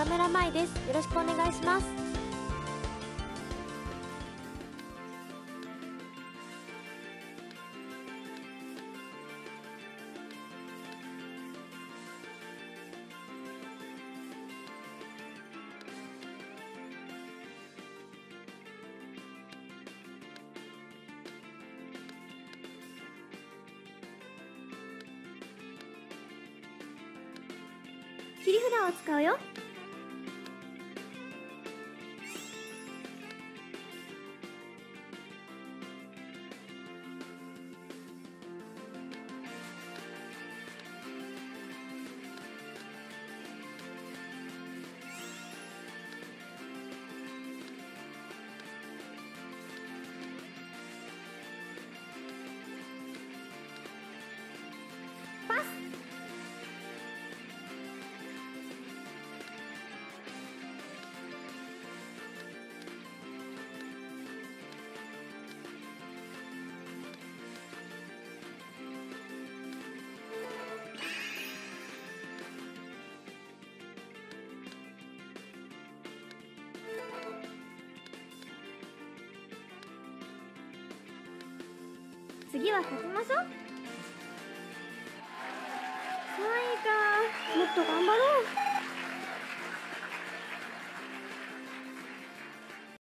中村舞です。よろしくお願いします。 切り札を使うよ。パス。次は勝ちましょう。3位か。もっと頑張ろう。